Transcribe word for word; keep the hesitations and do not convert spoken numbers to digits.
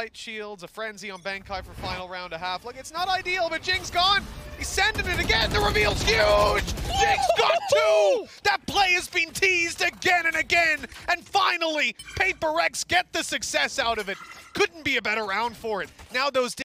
Light shields, a frenzy on Bankai for final round a half. Look, it's not ideal, but Jing's gone. He's sending it again. The reveal's huge. Jing's got two. That play has been teased again and again. And finally, P R X get the success out of it. Couldn't be a better round for it. Now those